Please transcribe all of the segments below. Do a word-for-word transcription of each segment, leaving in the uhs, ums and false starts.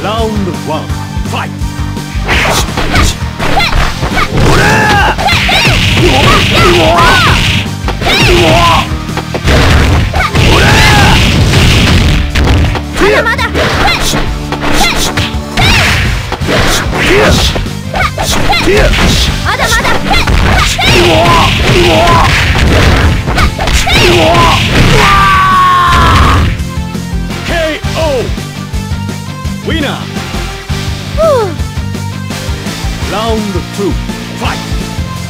ラウンドワン、ファイト。まだまだまだまだ ケーオー ウィナー。ラウンドツー、ファイト。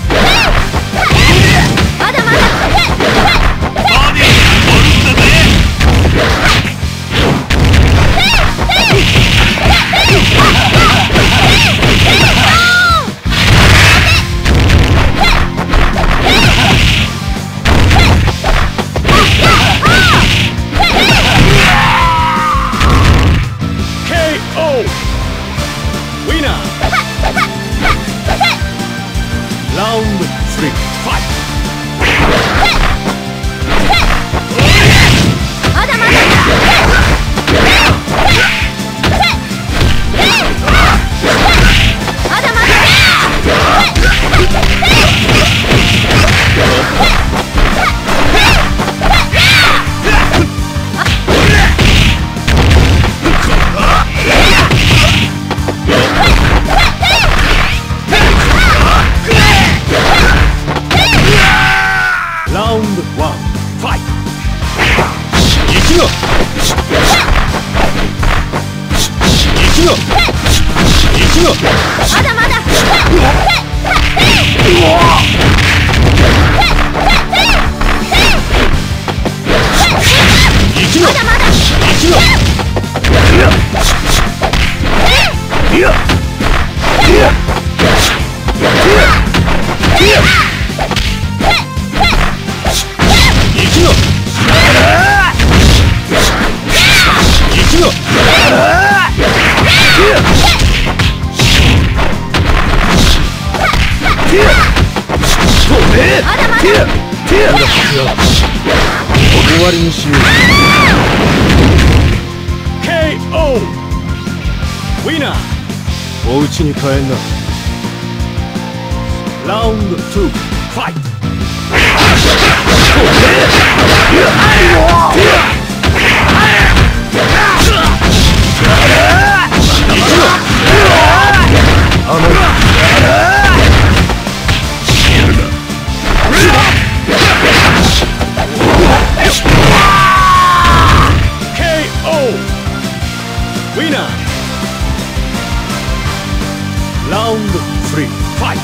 まだまだバディーおるんだぜ。ラウンドスリー、ファイト。まだまだまだまだラウンドワン、ファイト。行くぞ行くぞ行くぞ。まだまだ行くぞまだまだ行くぞ。いやいやいや行くぞ行くぞ。終わりにしよう。 ケーオー ウィナー。お家に帰んな。ラウンドツー、ファイト。ケーオー ウィナー。ラウンドスリー、ファイト。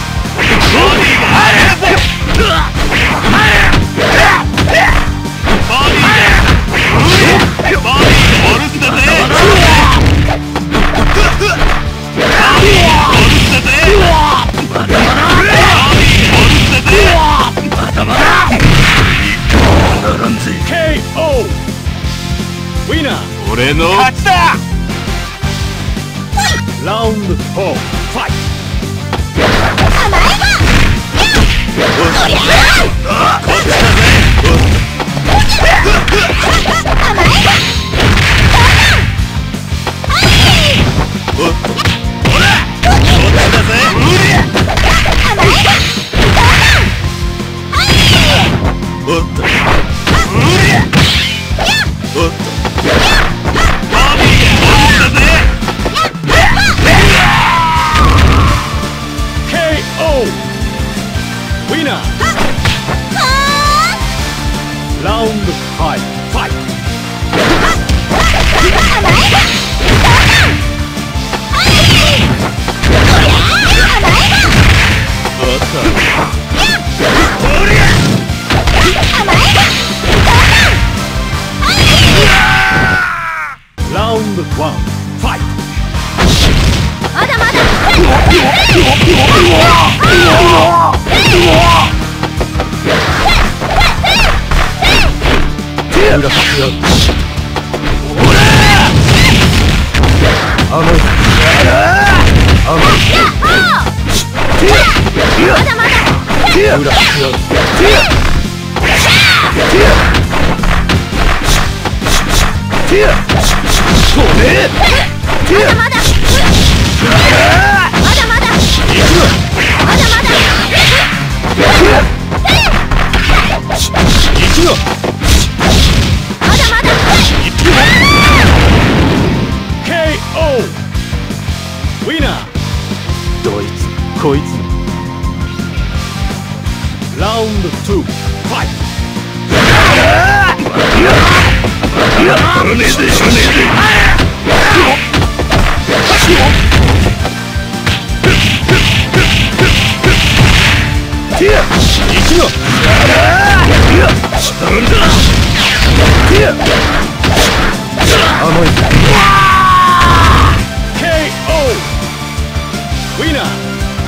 ケーオー ウィナー。俺の勝ちだ。ラウンドフォー、ファイト。甘えがおりゃーこっちだぜ。甘えがおらこっちだぜ。甘えがおっとうりゃおっとバディーおるんだぜ。ケーオー ウィナー。ラウンドファイブ、ファイト。ラウンドワン、ファイト。まだまだまだオー ウィナー。どいつこいつのラウンドツーファイト。ねえでしょねえで。行くの。甘いぞ。ケーオー ウィナー。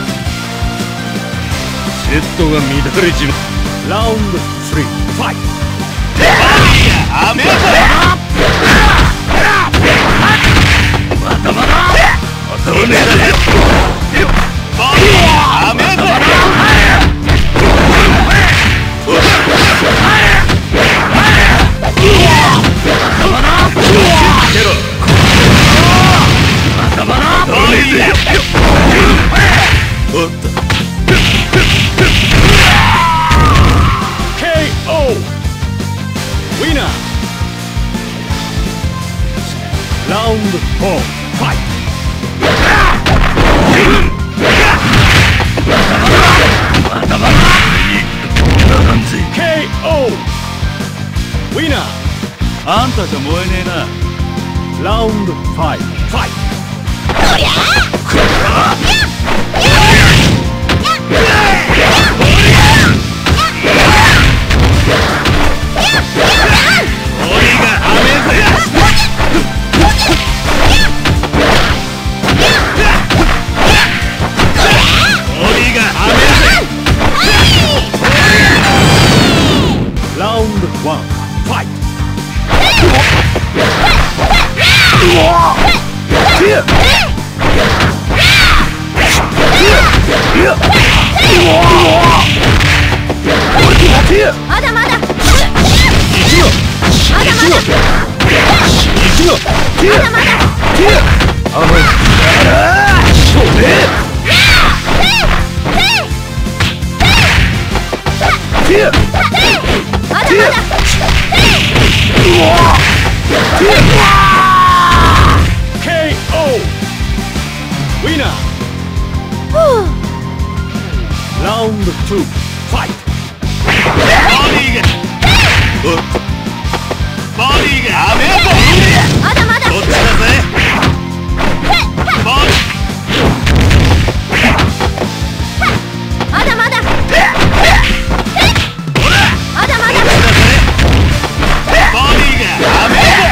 セットが乱れちまう。ラウンドスリーファイト。あめだ。まだまだ。まだまだ。あめだ。ラウンドフォーファイト。まだまだ。ケーオー ウィナー。あんたじゃ燃えねえな。ラウンドファイブファイト。こりゃまだまだ。行くよ。まだまだ。行くよ。まだまだ。甘い。そうね。まだまだ。ケーオー ウィナー。ラウンドツーファイト。ボディーがボディーが雨だ。まだまだ。こっちだぜ。ボディまだまだ。まだまだ。ボディーが雨だ。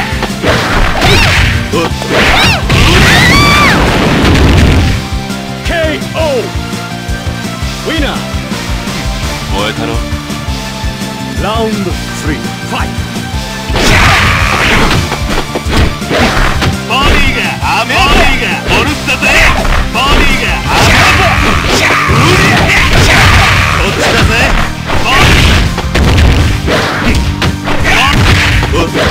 ケーオー ウィナー。燃えたろ。ラウンドスリーファイト。ボディが雨だ。ボディがオルスだぜ。ボディが雨だ。こっちだぜ。ボディボディ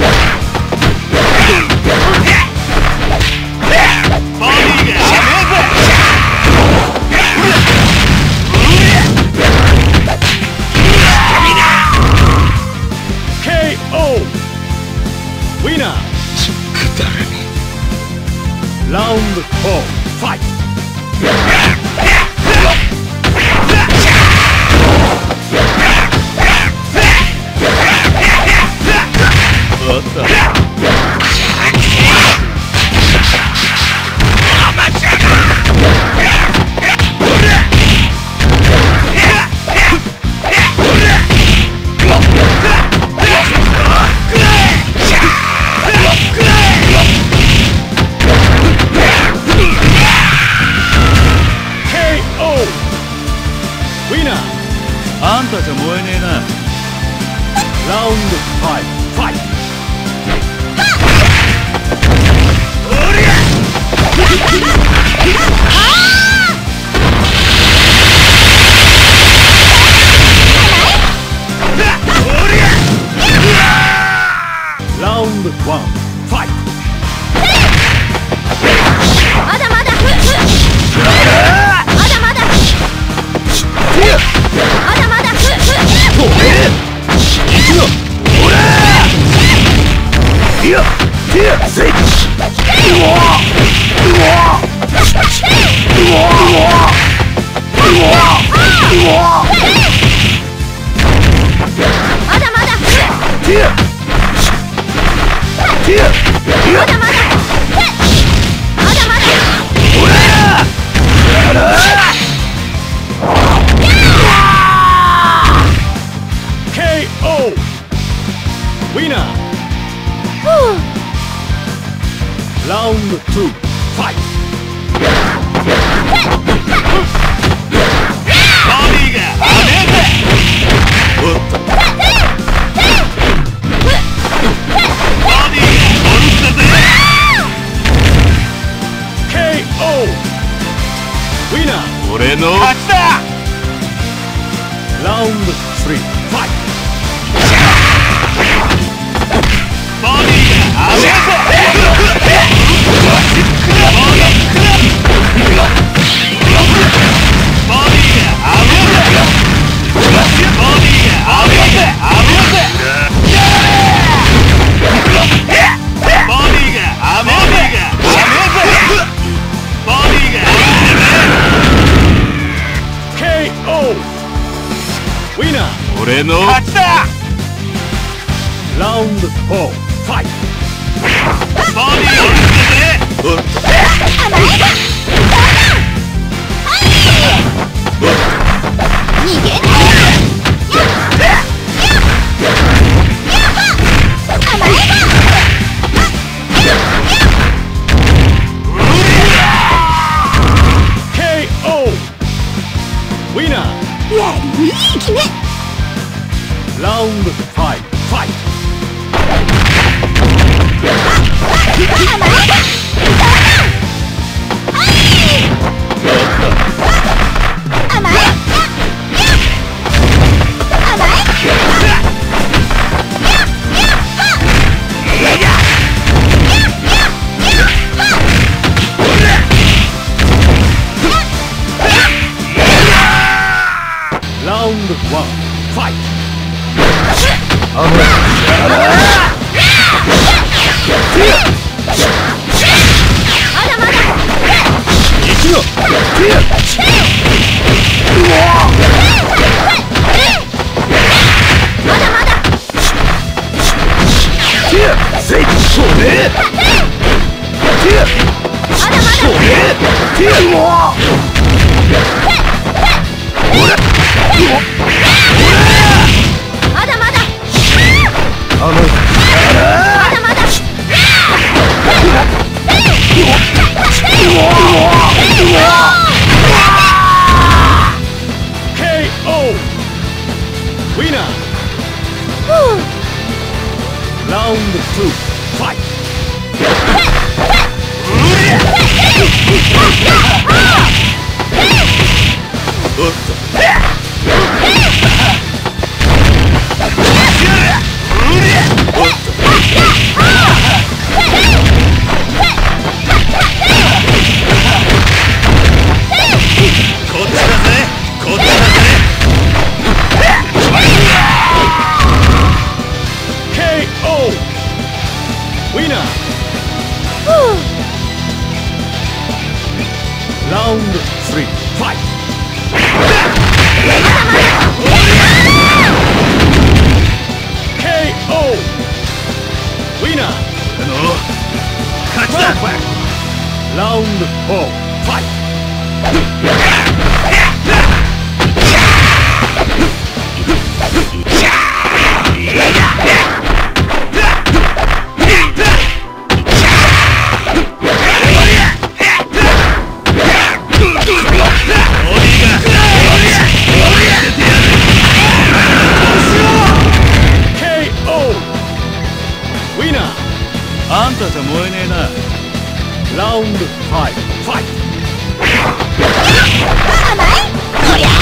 が雨だ。ケーオー ウィナー。くだらねえ。ラウンドフォーファイト。おっと。あんたじゃ燃えねえな。ラウンドファイブファイト。 two, fight! ボディが甘えておっとボディがおるったぜケーオー ウィナー俺の勝ちだラウンドスリー、ファイトボディが甘えて俺の勝ちだラウンドフォー、ファイトボディをつけておっと甘えだ逃げないケーオー ウィナーやりいい決めラウンドファイト、ファイト甘えだ甘えラウンドワン、ファイトまだまだ行くよまだまだせいそうねまだまだまだまだあのまだまだケーオー ウィナーラウンドツー、ファイトおっとラウンドスリー、ファイトケーオー ウィナー俺の勝ちだラウンドフォー、ファイトあんたじゃ燃えねえな。ラウンドファイト、ファイト甘いこりゃ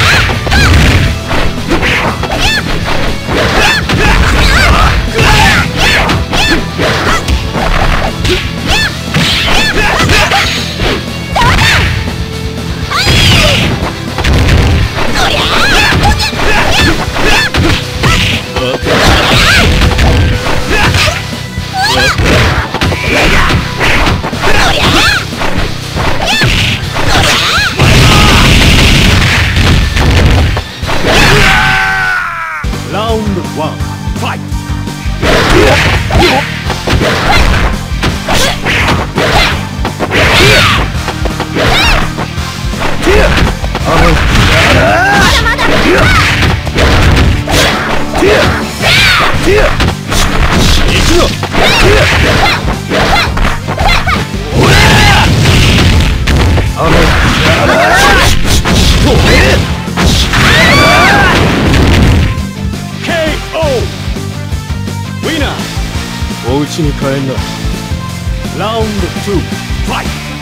家に帰んな。ラウンドツーファイト。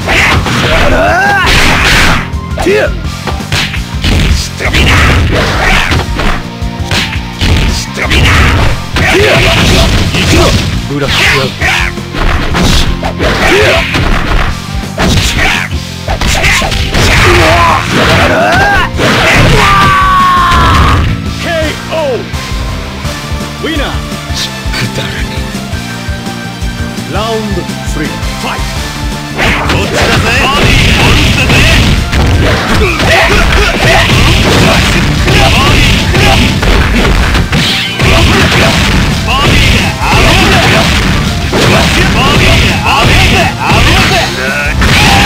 ティアスタミナスタミナティア行くぞ。ブラックアウト。ティアケーオー ウィナー。 くだらねラウンドスリーファイト。 こっちだぜ。ボディー下ろしたぜ。ボディーボディーが上げるぜ。ボディーが上げるぜ。上げるぜ。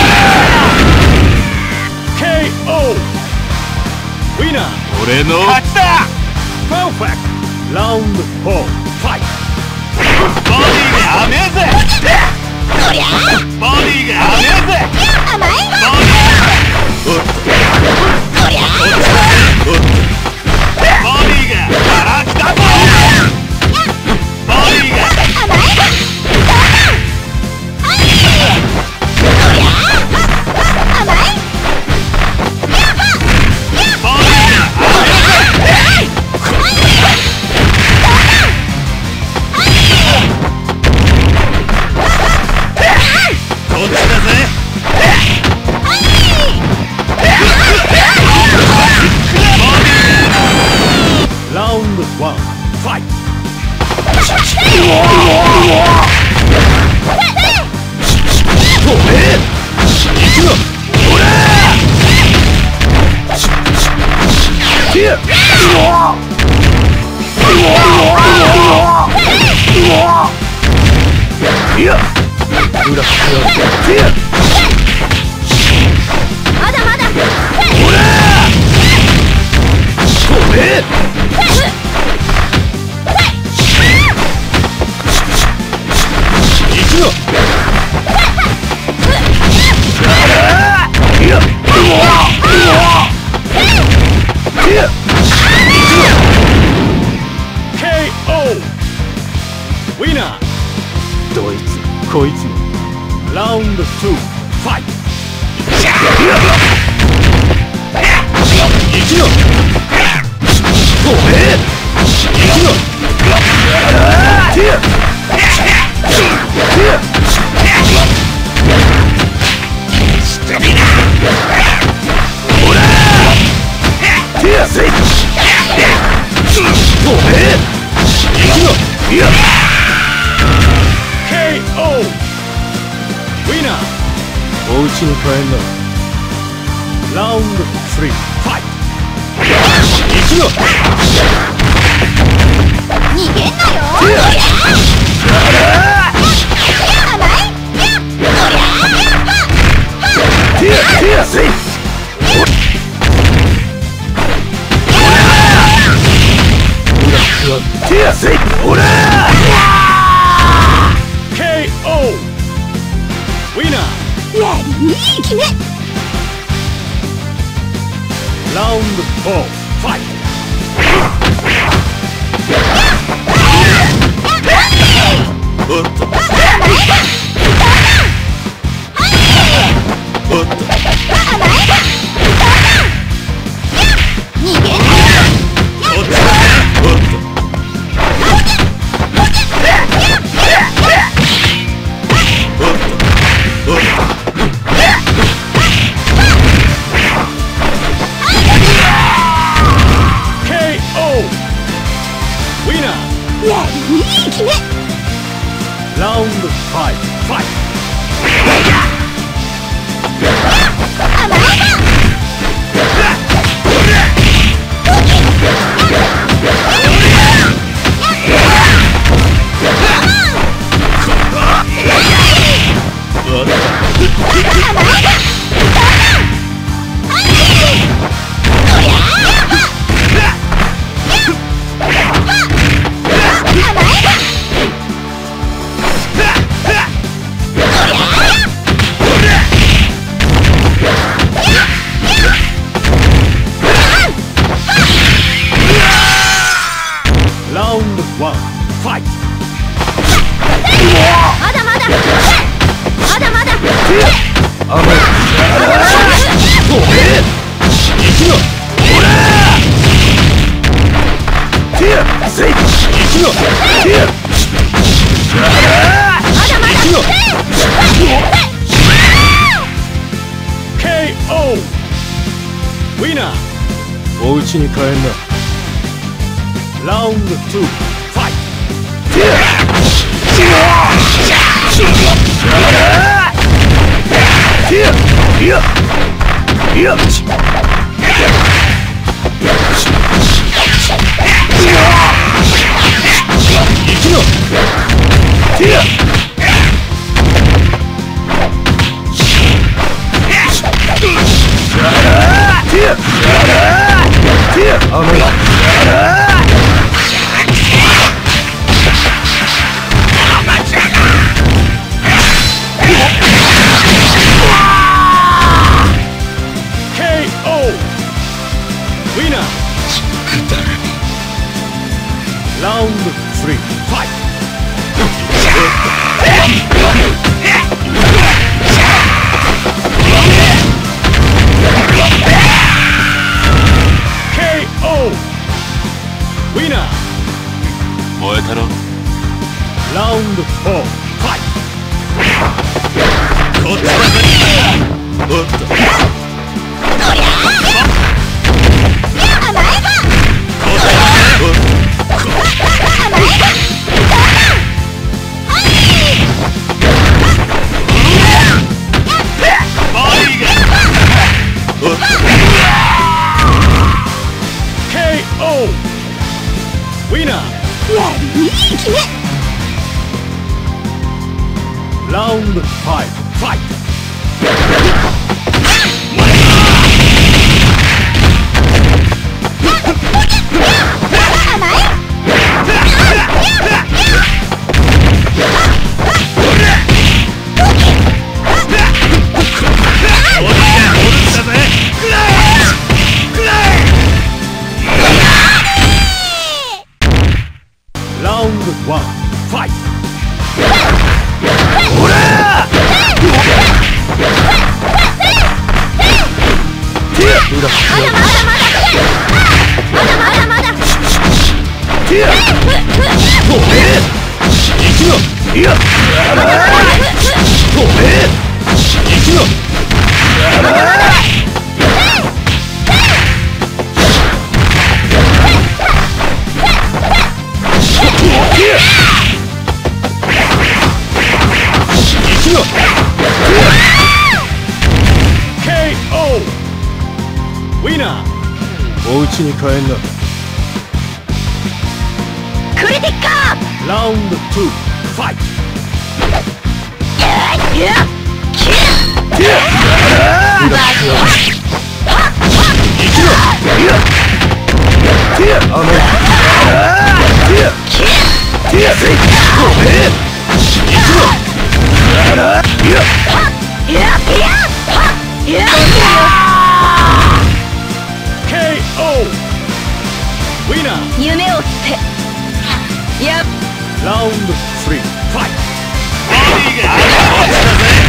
ケーオー ウィナー。 俺の勝ちだ。 パーフェクト。ラウンドフォーファイト。 ボディーが上げるぜ。 こりゃボディーが上げるぜ。 甘いボディーこりゃボディーがから来たぞ。ボディーが甘いどうだこりゃ甘いボディーが上げるぜ。こっちだぜ。 ラウンドワンファイト。 まだまだケーオー ウィナー。どいつこいつも。ラウンドツーファイト。行くよ。おめえ行くよ。ティアティアスタミナほらティアスイッチ。おめえ行くよ。いや ケーオー ウィナー。お家に帰んな。ラウンドスリーファイト。行くよ。 逃げんなよティア甘いこりゃティアティアスイッチ。ティアスイッチ。ほら ケーオー ウィナー。 やりいい決めラウンドフォーファイト。 おっとおっと逃げんなよこっちだぜ。おっとおっとケーオー ウィナー。 やりいい決めラウンドファイトファイト。 甘いラウンドワンファイト。 ケーオー ウィナー。 お家に帰んな。 ラウンドツー、ファイラウンドスリー、ファイケーオー ウィナー。 燃えたろ。 ラウンドフォー、ファイこっちだぜ。おっと。 こりゃあ甘えばこっちだぜ。おっと。 甘えばボディが。おっと。 ケーオー ウィナー。 いい決め。 ラウンドファイブ、ファイト。ラウンドワン、ファイト。ほらまだまだまだまだまだまだケーオー ウィナー。 お家に帰んな。 クリティッカー。 ラウンドツー、ファイト。 いやキケーオー ウィナー。 夢を捨てやラウンドスリー、ファイト。 ボディが。こっちだぜ。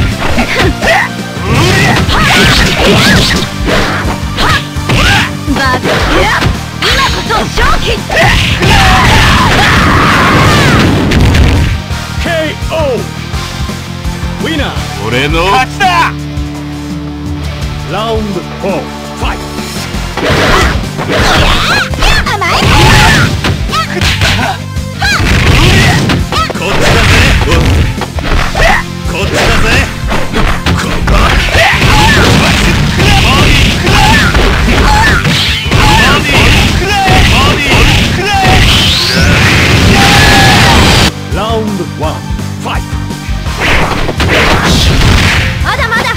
バカや今こそ勝機。 ケーオー ウィナー。 俺の勝ちだ。 ラウンドフォー、ファイト。 甘えこっちだぜ。おっと。こっちだぜ。ここ。ボディくらえ。ボディくらえ。ボディくらえ。 ラウンドワン、ファイト。 まだまだ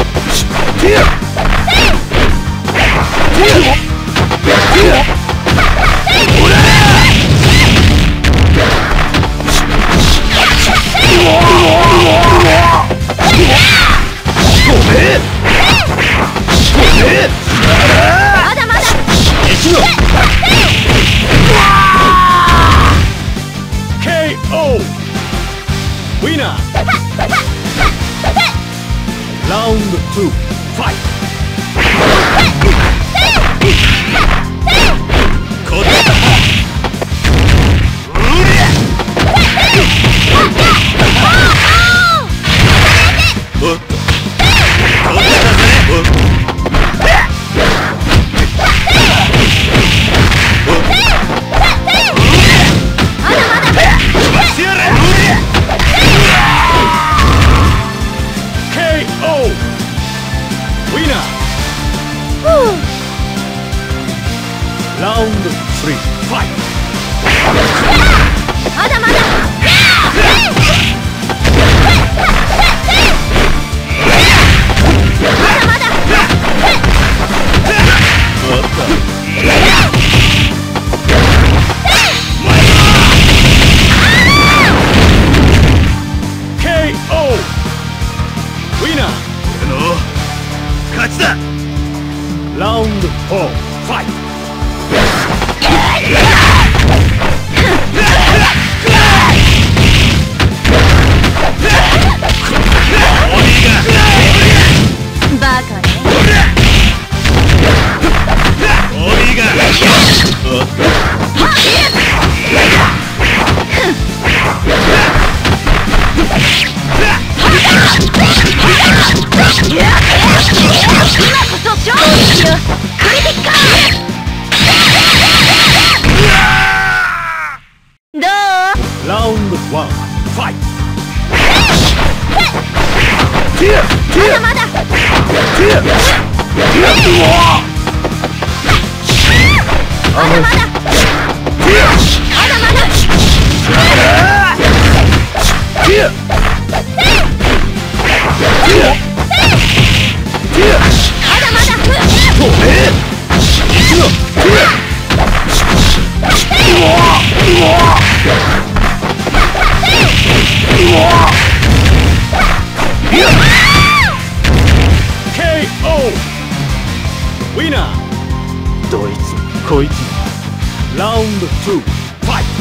うわラウンドツー、ファイト。 こっちだ。おっと、こっちだぜ。おっと。 ラウンドスリー、ファイト。 まだまだ。 ケーオー ウィナー。 俺の勝ちだ。 ラウンドフォー、ファイト。 バカね。 オリガラウンドワン、ファイト。 まだまだ。まだまだ。まだまだ。 ケーオー ウィナー。 どいつこいつラウンドツー、ファイト。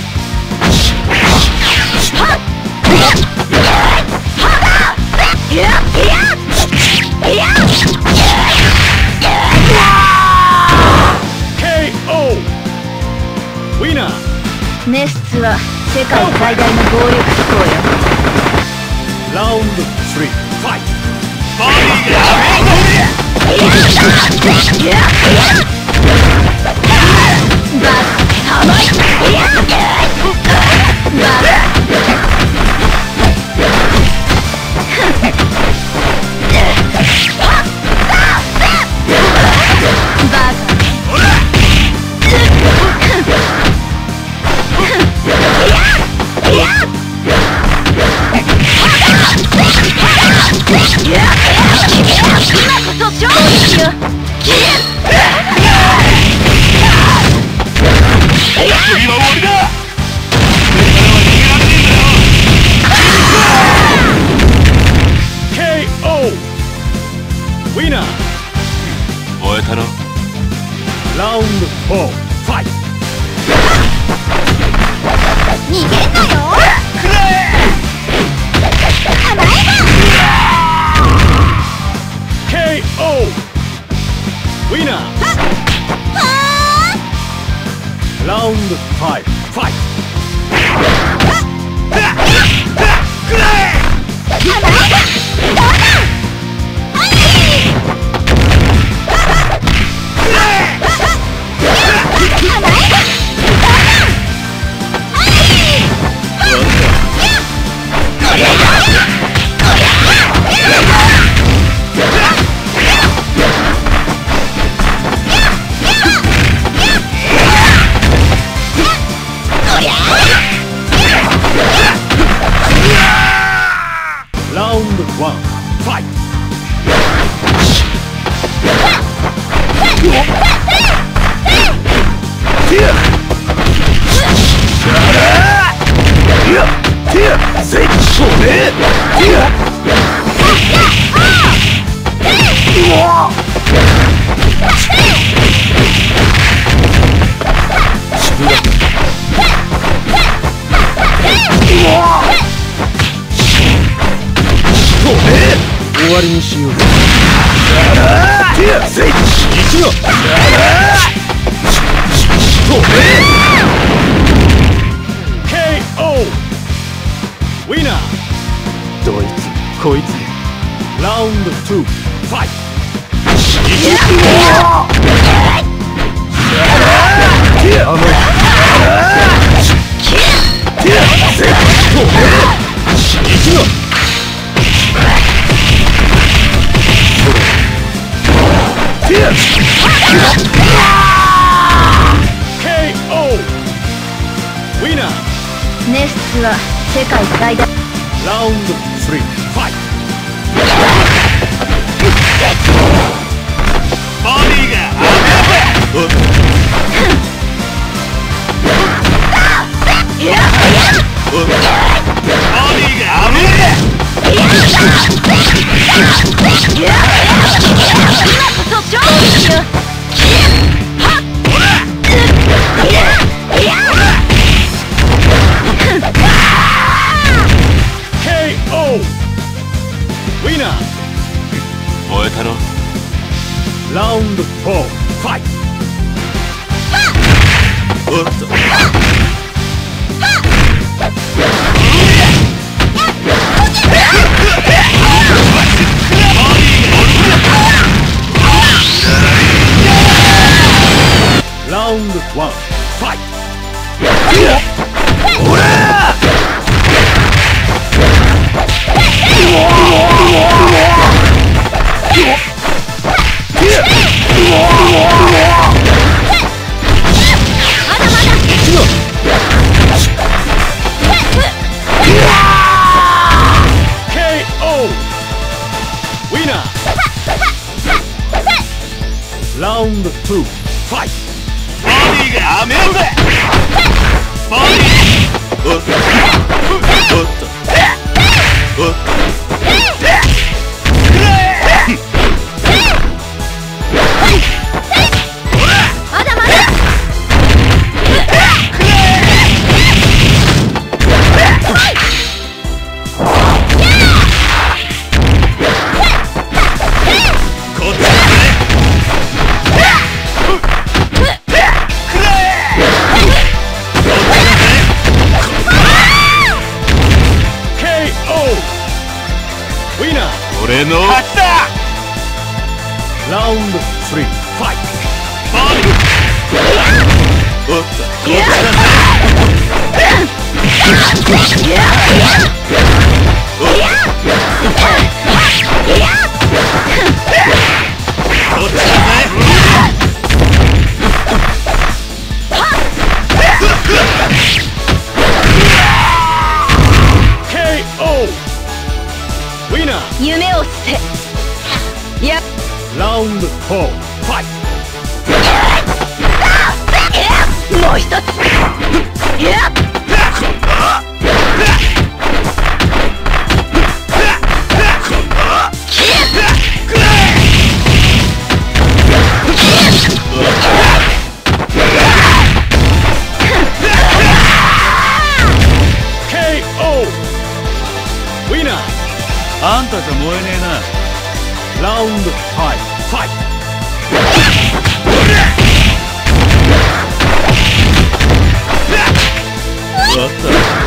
ケーオー ウィナー。 ネスツは世界最大の暴力機構よ。 ラウンドスリー、ファイト。 ボディでバカ甘い。バカ。 燃えたろ。 ラウンドフォー、ファイト。 逃げんなよ。甘えが。 ケーオー ウィナー。ラウンドファイブ、ファイト。ラウンドワン、ファイト。 終わりにしよう。 ティアセイ一のケーオー ウィナー。 どいつこいつラウンドツーファイト。 あのティアセイ一のティアケーオー ウィナー。 ネスツは世界最大。 ラウンドスリーファイト。 ボディがボディが危ねケーオー ウィナー。 燃えたろ。 ラウンドフォーファイト。 おっとラウンドワンファイト。 ほらラウンドツーファイト。 ボディがやめろぜ。ボディおっとおっとおっとまだまだ。 こっちだぜ。俺の勝ちだ。 ラウンドスリーファイト。 おっとこっちだぜ。おっこっちだぜ。 ケーオー ウィナー。 夢を捨て。いや。 ラウンドフォーファイト。 もう一つ。いや。 ケーオー ウィナー。あんたじゃ燃えねえな。ラウンドファイトファイト。 おっと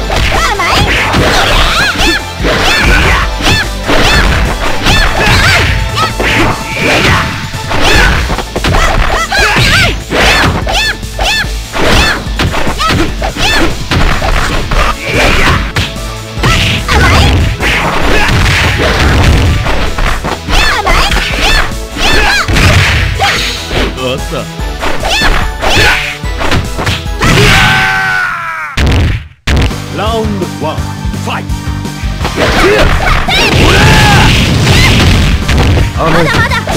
おっとラウンドワンファイト。 まだまだ。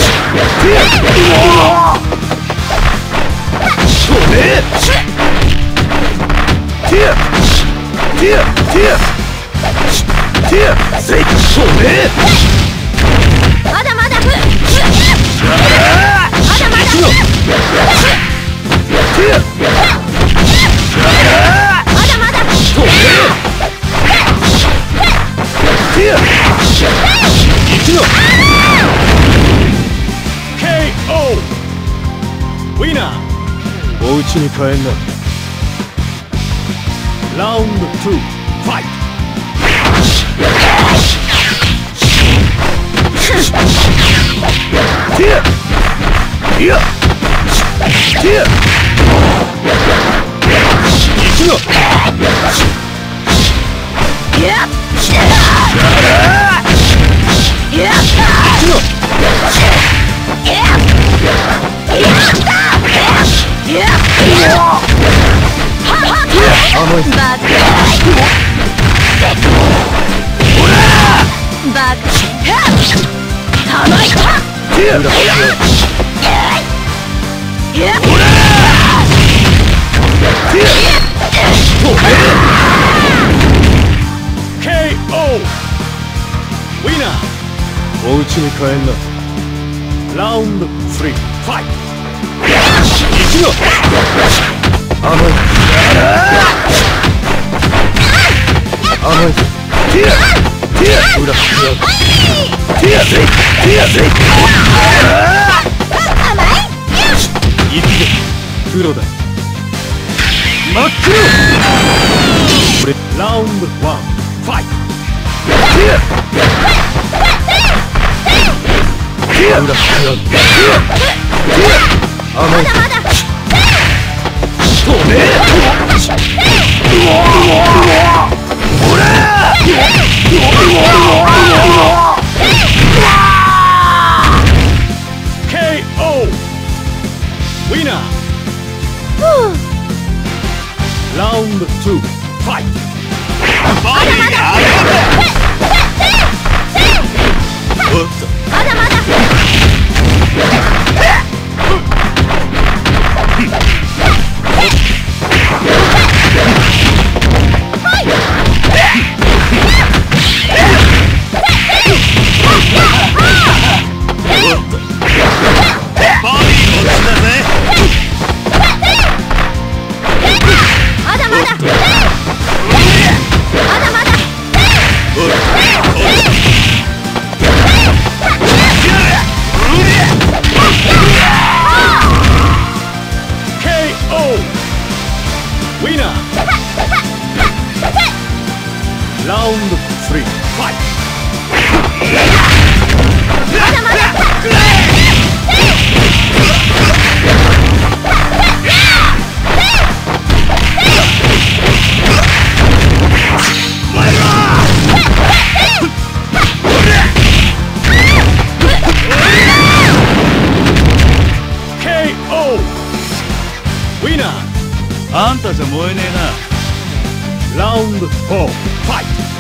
それティアティアティアティアせいそれまだまだ。まだまだ。 ティアまだまだ。 それティア一のお家に帰んな。 ラウンドツーファイト。 ティアいやティア行くぞ。 いやっいやっ行くぞ。甘い。 バカバカたまいたティア裏いやティアケーオー ウィナー。 お家に帰んな。 ラウンドスリーファイト。 行くぞ。甘い。甘い。ティアティア裏ティアティアティア行くぞ。黒だ。真っ黒。俺ラウンドワンファイト。 ティアティア裏ティアティア甘い。止めほらケーオー ウィナー。ラウンドツーファイト。 ボディやめろ。おっとまだまだラウンドスリーファイト。ケーオー ウィナー。あんたじゃ燃えねえな。ラウンドフォーファイト。